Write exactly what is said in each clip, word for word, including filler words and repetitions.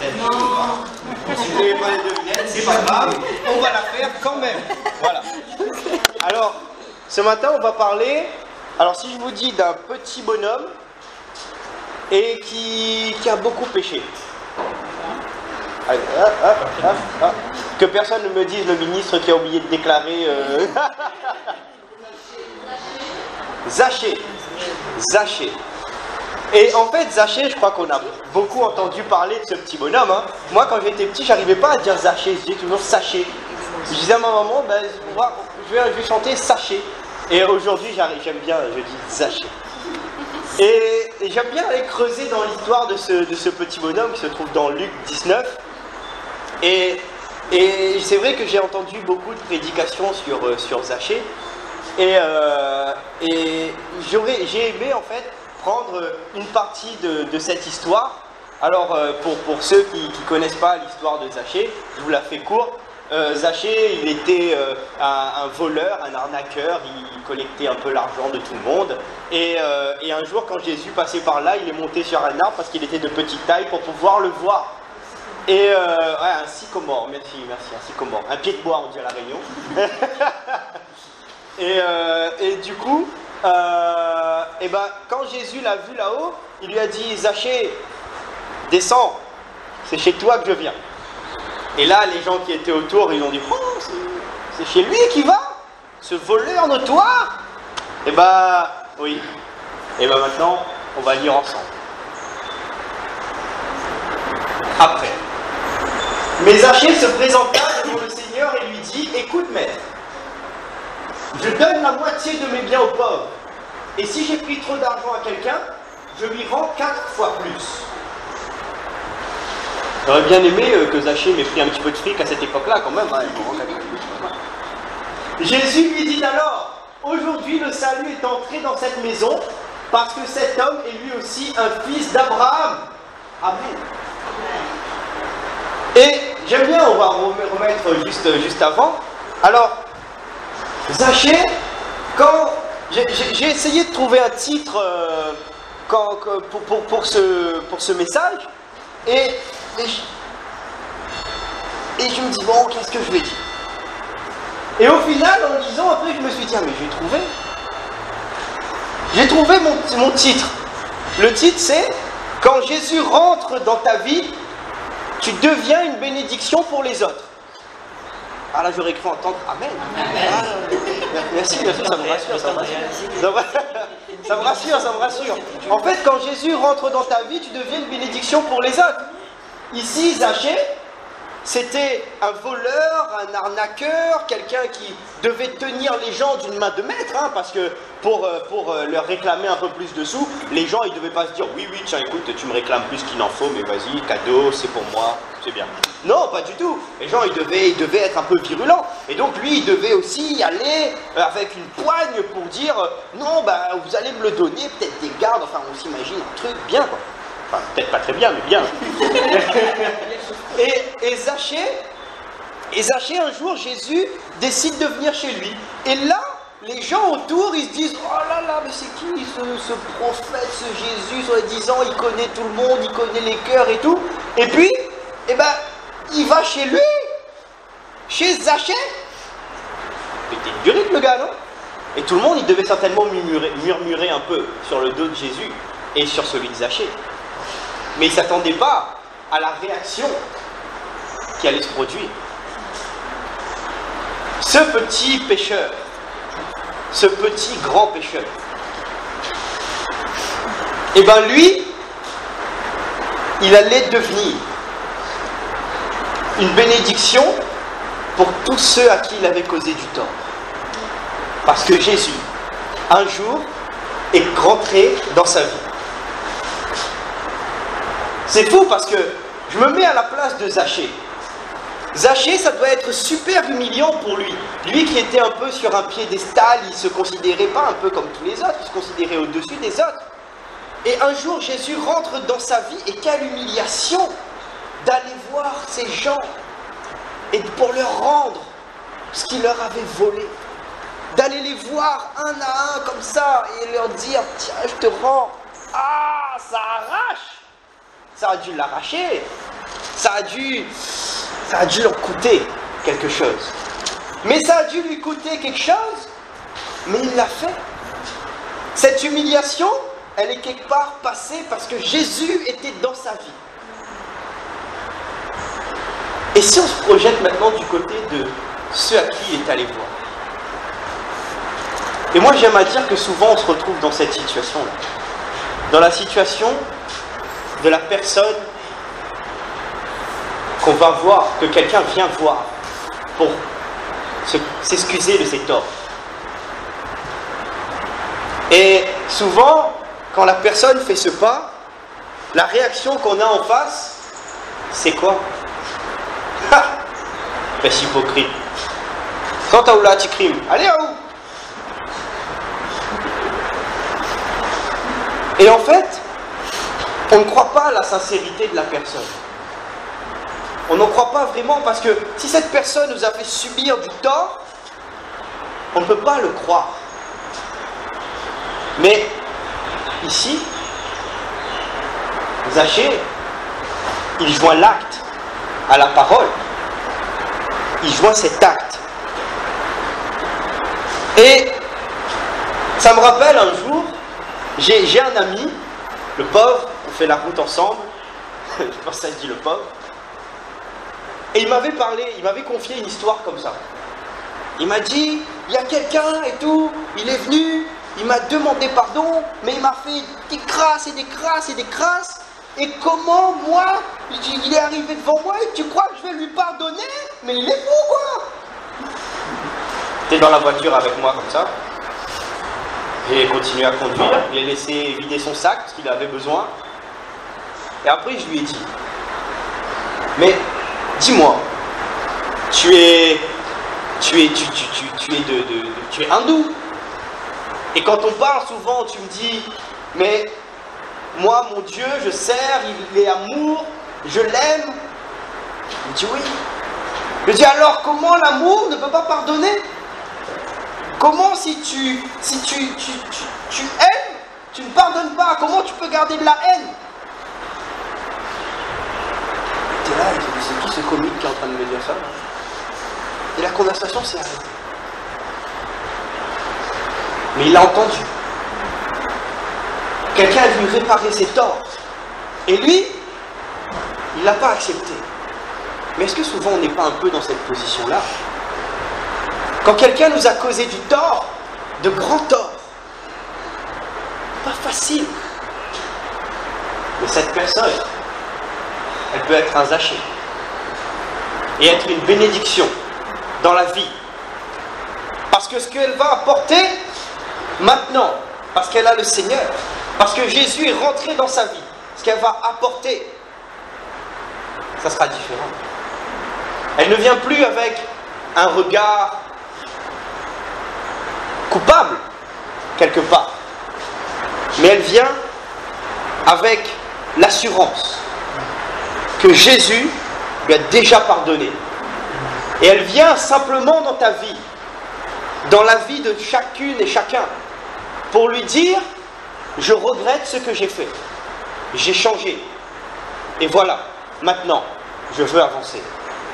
Non. Si vous n'avez pas les devinettes, c'est pas grave, on va la faire quand même. Voilà. Alors, ce matin, on va parler... Alors, si je vous dis d'un petit bonhomme et qui, qui a beaucoup péché. Allez, ah, ah, ah, ah. Que personne ne me dise le ministre qui a oublié de déclarer... Euh... Zachée. Zachée. Et en fait, Zachée, je crois qu'on a beaucoup entendu parler de ce petit bonhomme. Hein. Moi, quand j'étais petit, j'arrivais pas à dire Zachée, je disais toujours Sachet. Je disais à ma maman, ben, je, vais, je vais chanter Sachet. Et aujourd'hui, j'aime bien, je dis Zachée. Et, et j'aime bien aller creuser dans l'histoire de ce, de ce petit bonhomme qui se trouve dans Luc dix-neuf. Et, et c'est vrai que j'ai entendu beaucoup de prédications sur, euh, sur Zachée. Et, euh, et j'ai aimé en fait prendre une partie de, de cette histoire. Alors euh, pour, pour ceux qui ne connaissent pas l'histoire de Zachée, je vous la fais court. Euh, Zachée, il était euh, un, un voleur, un arnaqueur, il collectait un peu l'argent de tout le monde. Et, euh, et un jour, quand Jésus passait par là, il est monté sur un arbre parce qu'il était de petite taille pour pouvoir le voir. Et euh, ouais, un sycomore, merci, merci, un sycomore. Un pied de bois, on dit à La Réunion. et, euh, et du coup, euh, et ben, quand Jésus l'a vu là-haut, il lui a dit, Zachée, descends, c'est chez toi que je viens. Et là, les gens qui étaient autour, ils ont dit, oh, c'est chez lui qui va, ce voleur notoire. Et ben, oui. Et ben maintenant, on va lire ensemble. Après. Mais Zachée se présenta devant le Seigneur et lui dit, écoute maître, je donne la moitié de mes biens aux pauvres. Et si j'ai pris trop d'argent à quelqu'un, je lui rends quatre fois plus. J'aurais bien aimé que Zachée m'ait pris un petit peu de fric à cette époque-là, quand même. Hein, Jésus lui dit alors, aujourd'hui le salut est entré dans cette maison, parce que cet homme est lui aussi un fils d'Abraham. Amen. Et j'aime bien, on va remettre juste, juste avant. Alors, Zachée, quand j'ai essayé de trouver un titre euh, quand, pour, pour, pour, ce, pour ce message, et, et, je, et je me dis, bon, qu'est-ce que je vais dire? Et au final, en lisant, après, je me suis dit, ah, mais j'ai trouvé. J'ai trouvé mon, mon titre. Le titre, c'est « Quand Jésus rentre dans ta vie, tu deviens une bénédiction pour les autres. » Ah là, j'aurais cru entendre « Amen. » ah, Merci, merci, ça me rassure, ça me rassure. Ça me, ça me rassure, ça me rassure. En fait, quand Jésus rentre dans ta vie, tu deviens une bénédiction pour les autres. Ici, Zachée, c'était un voleur, un arnaqueur, quelqu'un qui devait tenir les gens d'une main de maître, hein, parce que pour, pour leur réclamer un peu plus de sous, les gens, ils ne devaient pas se dire « Oui, oui, tiens, écoute, tu me réclames plus qu'il n'en faut, mais vas-y, cadeau, c'est pour moi, c'est bien. » Non, pas du tout. Les gens, ils devaient, ils devaient être un peu virulents. Et donc, lui, il devait aussi y aller avec une poigne pour dire « Non, bah, vous allez me le donner, peut-être des gardes, enfin, on s'imagine un truc bien, quoi. » Enfin, peut-être pas très bien, mais bien. et, et, Zachée, et Zachée, un jour, Jésus décide de venir chez lui. Et là, les gens autour, ils se disent « Oh là là, mais c'est qui ce, ce prophète, ce Jésus, soi-disant, il connaît tout le monde, il connaît les cœurs et tout. » Et puis, eh ben, il va chez lui, chez Zachée. C'était du rythme, le gars, non? Et tout le monde, il devait certainement murmurer, murmurer un peu sur le dos de Jésus et sur celui de Zachée. Mais il ne s'attendait pas à la réaction qui allait se produire. Ce petit pécheur, ce petit grand pécheur, et bien lui, il allait devenir une bénédiction pour tous ceux à qui il avait causé du tort. Parce que Jésus, un jour, est rentré dans sa vie. C'est fou parce que je me mets à la place de Zachée. Zachée, ça doit être super humiliant pour lui. Lui qui était un peu sur un piédestal, il ne se considérait pas un peu comme tous les autres, il se considérait au-dessus des autres. Et un jour, Jésus rentre dans sa vie, et quelle humiliation d'aller voir ces gens et pour leur rendre ce qu'il leur avait volé. D'aller les voir un à un comme ça et leur dire « Tiens, je te rends. » Ah, ça arrache. Ça a dû l'arracher. Ça a dû, ça a dû leur coûter quelque chose. Mais ça a dû lui coûter quelque chose, mais il l'a fait. Cette humiliation, elle est quelque part passée parce que Jésus était dans sa vie. Et si on se projette maintenant du côté de ceux à qui il est allé voir. Et moi j'aime à dire que souvent on se retrouve dans cette situation-là. Dans la situation de la personne qu'on va voir, que quelqu'un vient voir pour s'excuser de ses torts. Et souvent, quand la personne fait ce pas, la réaction qu'on a en face, c'est quoi? Ha! Fais hypocrite. Quand t'as ou là, tu crimes. Allez, à où? Et en fait, on ne croit pas à la sincérité de la personne. On n'en croit pas vraiment parce que si cette personne nous a fait subir du tort, on ne peut pas le croire. Mais ici, Zachée, il joint l'acte à la parole. Il joint cet acte. Et ça me rappelle un jour, j'ai un ami, le pauvre, on fait la route ensemble, je pense que ça se dit le pauvre, et il m'avait parlé, il m'avait confié une histoire comme ça. Il m'a dit, il y a quelqu'un et tout, il est venu, il m'a demandé pardon, mais il m'a fait des crasses et des crasses et des crasses, et comment moi, il est arrivé devant moi et tu crois que je vais lui pardonner? Mais il est fou quoi! T'es dans la voiture avec moi comme ça. J'ai continué à conduire, il a laissé vider son sac parce qu'il avait besoin. Et après je lui ai dit, mais dis-moi, tu es, tu es, tu, tu, tu, tu es de, de, de, tu es hindou. Et quand on parle souvent, tu me dis, mais moi mon Dieu, je sers, il est amour, je l'aime. Il me dit oui. Je dis alors comment l'amour ne peut pas pardonner? Comment si tu, si tu, tu, tu, tu aimes, tu ne pardonnes pas? Comment tu peux garder de la haine? T'es là, il te dit, c'est qui ce comique qui est en train de me dire ça? Et la conversation s'est arrêtée. Mais il l'a entendu. Quelqu'un est venu réparer ses torts. Et lui, il ne l'a pas accepté. Mais est-ce que souvent on n'est pas un peu dans cette position-là? Quand quelqu'un nous a causé du tort, de grands torts, pas facile. Mais cette personne, elle peut être un Zachée et être une bénédiction dans la vie. Parce que ce qu'elle va apporter maintenant, parce qu'elle a le Seigneur, parce que Jésus est rentré dans sa vie, ce qu'elle va apporter, ça sera différent. Elle ne vient plus avec un regard coupable, quelque part. Mais elle vient avec l'assurance que Jésus lui a déjà pardonné. Et elle vient simplement dans ta vie, dans la vie de chacune et chacun, pour lui dire, je regrette ce que j'ai fait. J'ai changé. Et voilà, maintenant, je veux avancer.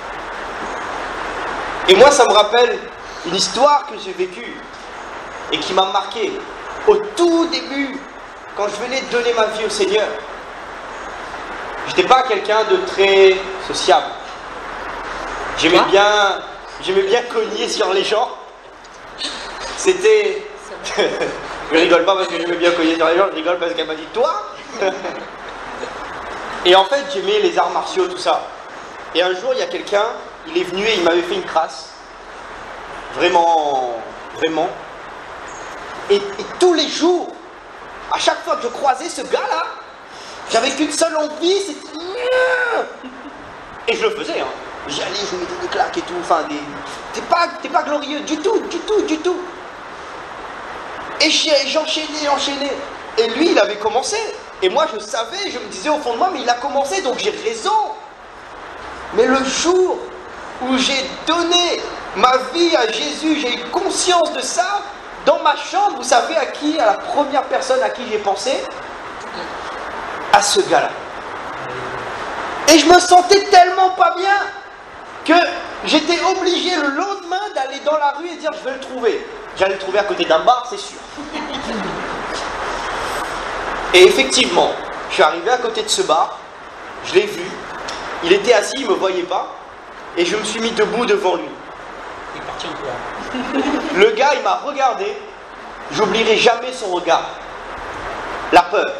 Et moi, ça me rappelle une histoire que j'ai vécue et qui m'a marqué au tout début, quand je venais de donner ma vie au Seigneur. Je n'étais pas quelqu'un de très sociable. J'aimais bien, j'aimais bien cogner sur les gens. C'était... Je rigole pas parce que j'aimais bien cogner sur les gens, je rigole parce qu'elle m'a dit « toi ». Et en fait, j'aimais les arts martiaux, tout ça. Et un jour, il y a quelqu'un, il est venu et il m'avait fait une crasse. Vraiment, vraiment. Et, et tous les jours, à chaque fois que je croisais ce gars-là, j'avais qu'une seule envie, c'était... Et je le faisais, hein. J'y allais, je mettais des claques et tout, enfin, des... T'es pas, t'es pas glorieux du tout, du tout, du tout. Et j'enchaînais, j'enchaînais. Et lui, il avait commencé. Et moi, je savais, je me disais au fond de moi, mais il a commencé, donc j'ai raison. Mais le jour où j'ai donné ma vie à Jésus, j'ai eu conscience de ça, dans ma chambre, vous savez à qui, à la première personne à qui j'ai pensé? À ce gars-là. Et je me sentais tellement pas bien que j'étais obligé le lendemain d'aller dans la rue et dire je vais le trouver. J'allais le trouver à côté d'un bar, c'est sûr. Et effectivement, je suis arrivé à côté de ce bar, je l'ai vu, il était assis, il ne me voyait pas, et je me suis mis debout devant lui. Il est parti en courant. Le gars, il m'a regardé, j'oublierai jamais son regard. La peur.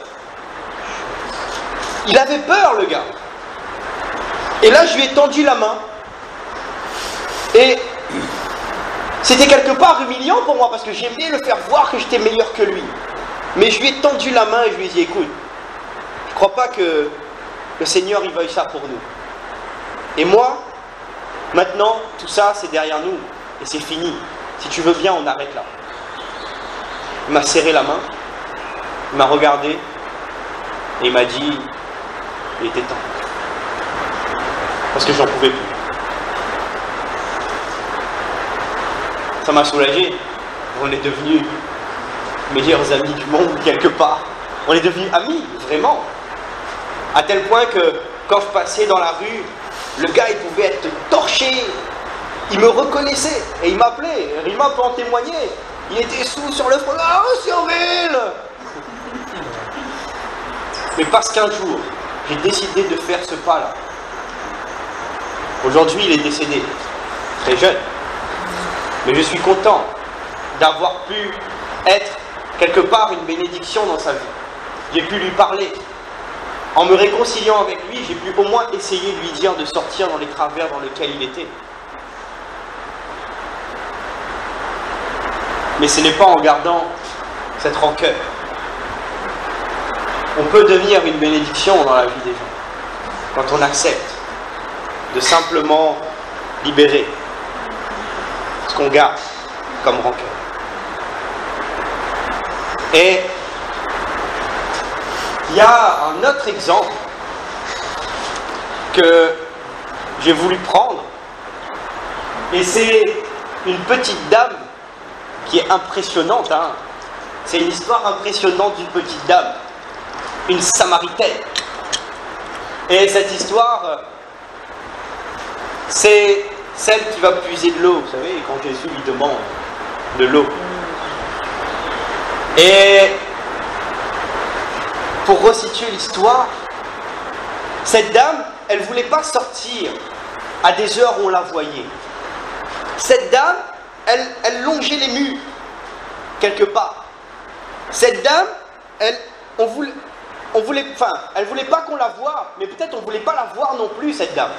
Il avait peur, le gars. Et là, je lui ai tendu la main, et c'était quelque part humiliant pour moi, parce que j'aimais le faire voir que j'étais meilleur que lui. Mais je lui ai tendu la main et je lui ai dit, écoute, je ne crois pas que le Seigneur il veuille ça pour nous. Et moi, maintenant, tout ça c'est derrière nous et c'est fini. Si tu veux bien, on arrête là. Il m'a serré la main, il m'a regardé et il m'a dit, il était temps. Parce que j'en pouvais plus. Ça m'a soulagé. On est devenus meilleurs amis du monde quelque part. On est devenus amis, vraiment. À tel point que quand je passais dans la rue, le gars il pouvait être torché. Il me reconnaissait et il m'appelait. Rima peut en témoigner. Il était sous sur le front. Ah, oh, Surville. Mais parce qu'un jour, j'ai décidé de faire ce pas-là. Aujourd'hui, il est décédé. Très jeune. Mais je suis content d'avoir pu être quelque part une bénédiction dans sa vie. J'ai pu lui parler. En me réconciliant avec lui, j'ai pu au moins essayer de lui dire de sortir dans les travers dans lesquels il était. Mais ce n'est pas en gardant cette rancœur. On peut devenir une bénédiction dans la vie des gens quand on accepte de simplement libérer ce qu'on garde comme rancœur. Et il y a un autre exemple que j'ai voulu prendre, et c'est une petite dame qui est impressionnante. Hein. C'est une histoire impressionnante d'une petite dame, une Samaritaine. Et cette histoire, c'est celle qui va puiser de l'eau, vous savez, quand Jésus lui demande de l'eau. Et pour resituer l'histoire, cette dame, elle ne voulait pas sortir à des heures où on la voyait. Cette dame, elle, elle longeait les murs, quelque part. Cette dame, elle, on voulait, on voulait, enfin, elle ne voulait pas qu'on la voie, mais peut-être on ne voulait pas la voir non plus, cette dame.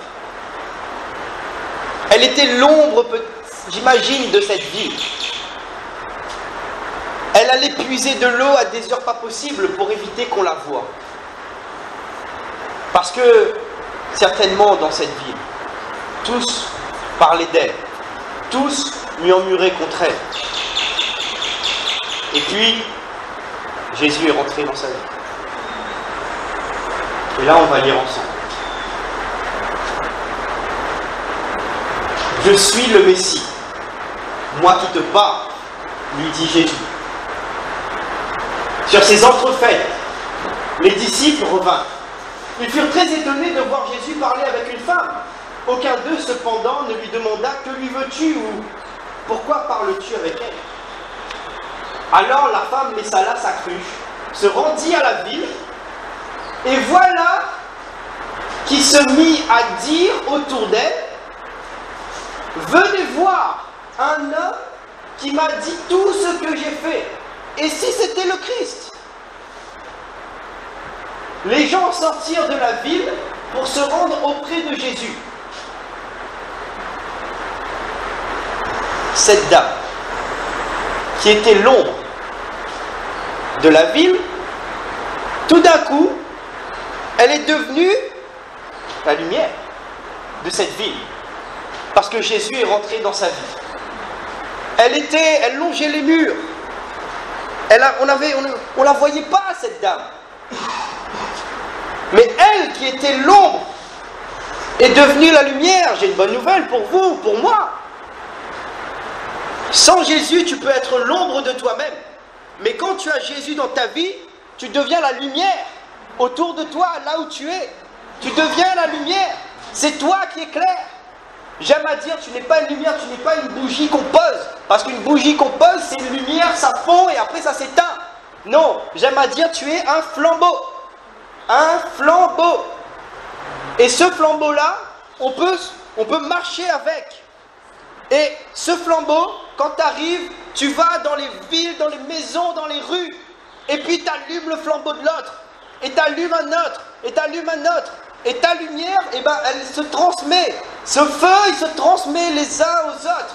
Elle était l'ombre, j'imagine, de cette ville. Elle allait puiser de l'eau à des heures pas possibles pour éviter qu'on la voie. Parce que, certainement, dans cette ville, tous parlaient d'elle. Tous murmuraient contre elle. Et puis, Jésus est rentré dans sa vie. Et là, on va lire ensemble. Je suis le Messie, moi qui te parle, lui dit Jésus. Sur ces entrefaites, les disciples revinrent. Ils furent très étonnés de voir Jésus parler avec une femme. Aucun d'eux, cependant, ne lui demanda « Que lui veux-tu » ou « Pourquoi parles-tu avec elle ?» Alors la femme laissa là sa cruche, se rendit à la ville, et voilà qui se mit à dire autour d'elle « Venez voir un homme qui m'a dit tout ce que j'ai fait. Et si c'était le Christ ?» Les gens sortirent de la ville pour se rendre auprès de Jésus. Cette dame, qui était l'ombre de la ville, tout d'un coup, elle est devenue la lumière de cette ville. Parce que Jésus est rentré dans sa vie. Elle était, elle longeait les murs. Elle a, on avait, on, on la voyait pas, cette dame. Mais elle, qui était l'ombre, est devenue la lumière. J'ai une bonne nouvelle pour vous, pour moi. Sans Jésus, tu peux être l'ombre de toi-même. Mais quand tu as Jésus dans ta vie, tu deviens la lumière autour de toi, là où tu es. Tu deviens la lumière. C'est toi qui éclaires. J'aime à dire, tu n'es pas une lumière, tu n'es pas une bougie qu'on pose. Parce qu'une bougie qu'on pose, c'est une lumière, ça fond et après ça s'éteint. Non, j'aime à dire, tu es un flambeau. Un flambeau. Et ce flambeau-là, on peut, on peut marcher avec. Et ce flambeau, quand tu arrives, tu vas dans les villes, dans les maisons, dans les rues. Et puis tu allumes le flambeau de l'autre. Et tu allumes un autre. Et tu allumes un autre. Et ta lumière, eh ben, elle se transmet. Ce feu, il se transmet les uns aux autres.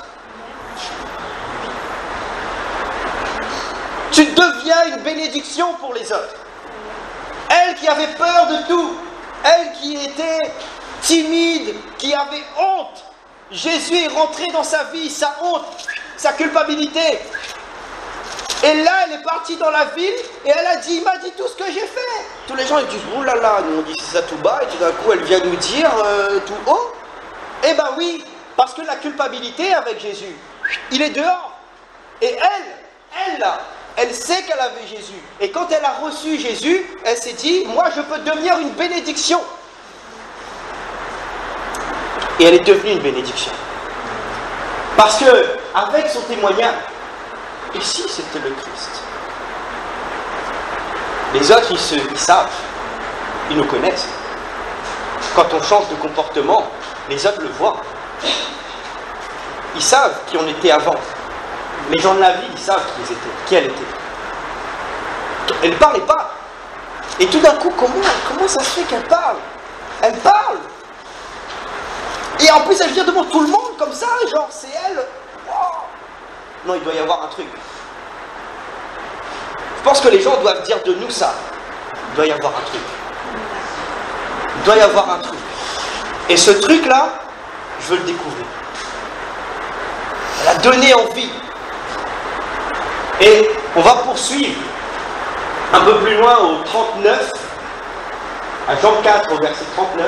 Tu deviens une bénédiction pour les autres. Elle qui avait peur de tout, elle qui était timide, qui avait honte, Jésus est rentré dans sa vie, sa honte, sa culpabilité. Et là, elle est partie dans la ville et elle a dit, il m'a dit tout ce que j'ai fait. Tous les gens ils disent, oh là là, nous on dit ça tout bas et tout d'un coup elle vient nous dire euh, tout haut. Eh ben oui, parce que la culpabilité avec Jésus, il est dehors. Et elle, elle là, elle sait qu'elle avait Jésus. Et quand elle a reçu Jésus, elle s'est dit, moi je peux devenir une bénédiction. Et elle est devenue une bénédiction. Parce que, avec son témoignage, et si c'était le Christ? Les autres, ils, se, ils savent, ils nous connaissent. Quand on change de comportement, les autres le voient. Ils savent qui on était avant. Les gens de la vie, ils savent qui ils étaient, qui elle était. Elle ne parlait pas. Et tout d'un coup, comment, comment ça se fait qu'elle parle? Elle parle. Et en plus, elle vient devant tout le monde comme ça, genre, c'est elle. Wow. Non, il doit y avoir un truc. Je pense que les gens doivent dire de nous ça. Il doit y avoir un truc. Il doit y avoir un truc. Et ce truc-là, je veux le découvrir. Elle a donné envie. Et on va poursuivre un peu plus loin au trente-neuf, à Jean quatre, au verset trente-neuf.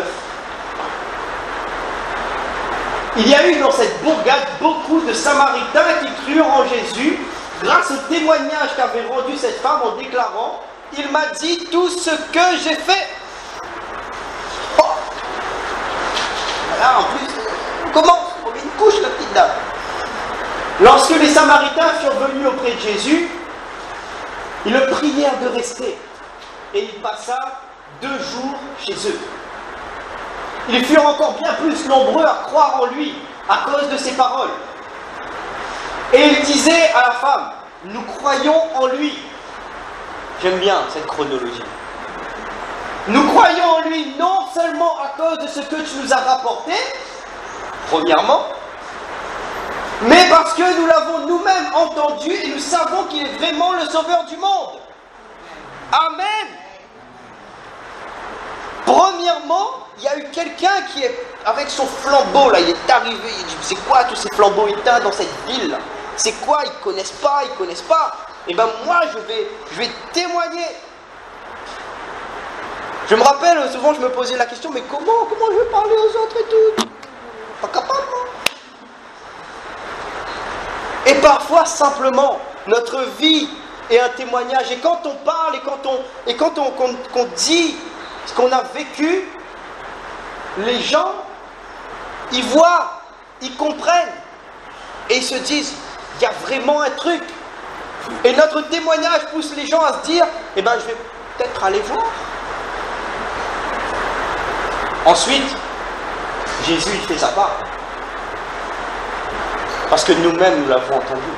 Il y a eu dans cette bourgade beaucoup de Samaritains qui crurent en Jésus grâce au témoignage qu'avait rendu cette femme en déclarant « Il m'a dit tout ce que j'ai fait. Oh » Là, en plus, on commence, on met une couche, la petite dame. Lorsque les Samaritains furent venus auprès de Jésus, ils le prièrent de rester. Et il passa deux jours chez eux. Ils furent encore bien plus nombreux à croire en lui, à cause de ses paroles. Et il disait à la femme, nous croyons en lui. J'aime bien cette chronologie. Nous croyons en lui non seulement à cause de ce que tu nous as rapporté, premièrement, mais parce que nous l'avons nous-mêmes entendu et nous savons qu'il est vraiment le sauveur du monde. Amen. Premièrement, il y a eu quelqu'un qui est avec son flambeau là, il est arrivé, il dit c'est quoi tous ces flambeaux éteints dans cette ville là? C'est quoi? Ils ne connaissent pas, ils ne connaissent pas. Et bien moi je vais, je vais témoigner. Je me rappelle, souvent je me posais la question, mais comment, comment je vais parler aux autres et tout? Pas capable, moi. Et parfois simplement, notre vie est un témoignage. Et quand on parle et quand on, et quand on, qu'on, qu'on dit ce qu'on a vécu, les gens, ils voient, ils comprennent et ils se disent, il y a vraiment un truc. Et notre témoignage pousse les gens à se dire, eh bien je vais peut-être aller voir. Ensuite, Jésus il fait sa part. Parce que nous-mêmes nous l'avons entendu.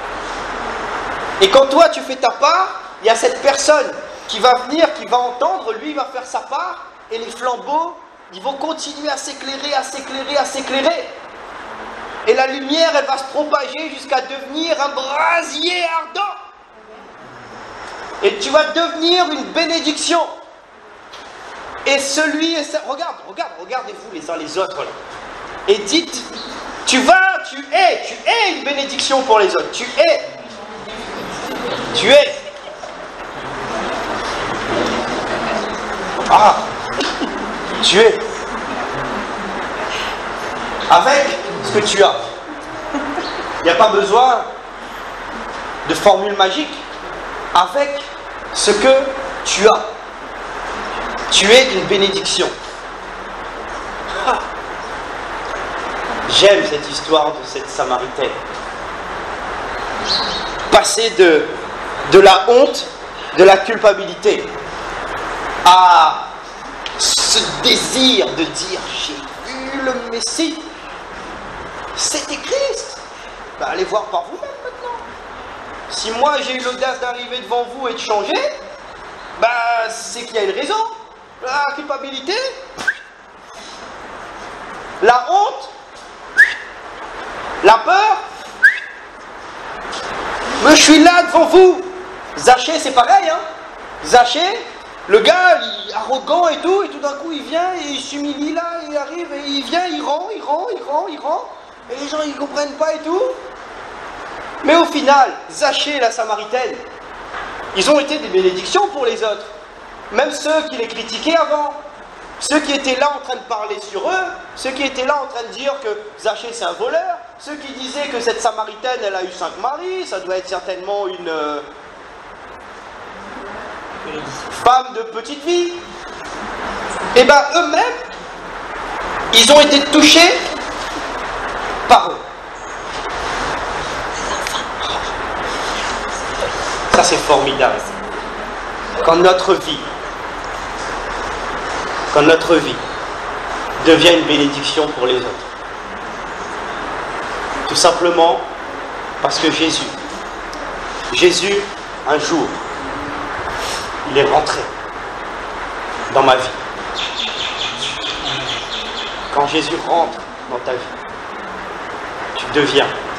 Et quand toi tu fais ta part, il y a cette personne qui va venir, qui va entendre, lui il va faire sa part, et les flambeaux, ils vont continuer à s'éclairer, à s'éclairer, à s'éclairer. Et la lumière, elle va se propager jusqu'à devenir un brasier ardent. Et tu vas devenir une bénédiction. Et celui, regarde, regarde, regardez-vous les uns les autres là. Et dites, tu vas, tu es, tu es une bénédiction pour les autres. Tu es. Tu es. Ah, tu es. Avec ce que tu as. Il n'y a pas besoin de formule magique. Avec ce que tu as. Tu es une bénédiction. J'aime cette histoire de cette Samaritaine. Passer de, de la honte, de la culpabilité, à ce désir de dire « j'ai vu le Messie, c'était Christ ». Ben, allez voir par vous-même maintenant. Si moi j'ai eu l'audace d'arriver devant vous et de changer, ben, c'est qu'il y a une raison. La culpabilité, la honte, la peur. Mais je suis là devant vous. Zachée, c'est pareil, hein. Zachée, le gars, il est arrogant et tout, et tout d'un coup, il vient et il s'humilie là, il arrive, et il vient, il rend, il rend, il rend, il rend, et les gens, ils comprennent pas et tout. Mais au final, Zachée et la Samaritaine, ils ont été des bénédictions pour les autres. Même ceux qui les critiquaient avant, ceux qui étaient là en train de parler sur eux, ceux qui étaient là en train de dire que Zachée c'est un voleur, ceux qui disaient que cette Samaritaine elle a eu cinq maris, ça doit être certainement une euh, femme de petite vie. Et bien eux-mêmes, ils ont été touchés par eux. Ça c'est formidable. Quand notre vie Quand notre vie devient une bénédiction pour les autres. Tout simplement parce que Jésus, Jésus, un jour, il est rentré dans ma vie. Quand Jésus rentre dans ta vie, tu deviens